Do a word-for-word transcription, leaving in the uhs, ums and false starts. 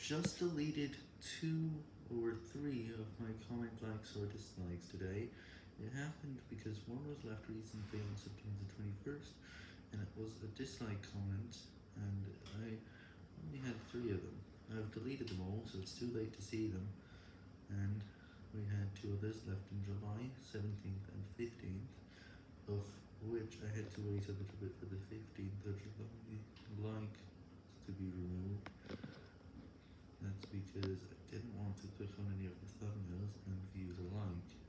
just deleted two or three of my comment likes or dislikes today. It happened because one was left recently on September twenty-first, and it was a dislike comment, and I only had three of them. I've deleted them all, so it's too late to see them, and we had two others left in July seventeenth and fifteenth, of which I had to wait a little bit for the fifteenth of July like to be removed. That's because I didn't want to click on any of the thumbnails and view the like.